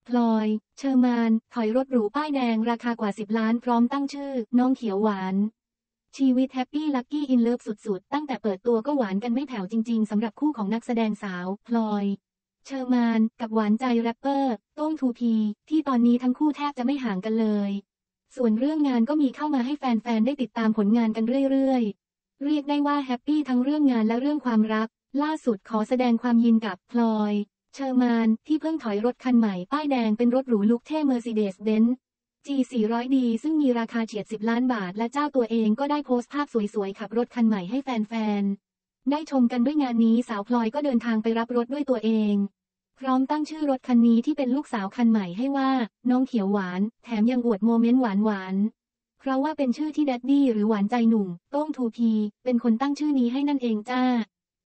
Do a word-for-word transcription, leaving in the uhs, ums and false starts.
พลอยเชอร์มานถอยรถหรูป้ายแดงราคากว่าสิบล้านพร้อมตั้งชื่อน้องเขียวหวานชีวิตแฮปปี้ลักกี้อินเลิฟสุดๆตั้งแต่เปิดตัวก็หวานกันไม่แผ่วจริงๆสำหรับคู่ของนักแสดงสาวพลอยเชอร์มานกับหวานใจแรปเปอร์โต้งทูพีที่ตอนนี้ทั้งคู่แทบจะไม่ห่างกันเลยส่วนเรื่องงานก็มีเข้ามาให้แฟนๆได้ติดตามผลงานกันเรื่อยๆเรียกได้ว่าแฮปปี้ทั้งเรื่องงานและเรื่องความรักล่าสุดขอแสดงความยินกับพลอยเชอร์มานที่เพิ่งถอยรถคันใหม่ป้ายแดงเป็นรถหรูลุคเท่ Mercedes-Benz จี สี่ร้อยดี ซึ่งมีราคาเฉียดสิบล้านบาทและเจ้าตัวเองก็ได้โพสต์ภาพสวยๆขับรถคันใหม่ให้แฟนๆได้ชมกันด้วยงานนี้สาวพลอยก็เดินทางไปรับรถด้วยตัวเองพร้อมตั้งชื่อรถคันนี้ที่เป็นลูกสาวคันใหม่ให้ว่าน้องเขียวหวานแถมยังอวดโมเมนต์หวานๆเพราะว่าเป็นชื่อที่แดดดี้หรือหวานใจหนุ่มโต้งทูพีเป็นคนตั้งชื่อนี้ให้นั่นเองจ้า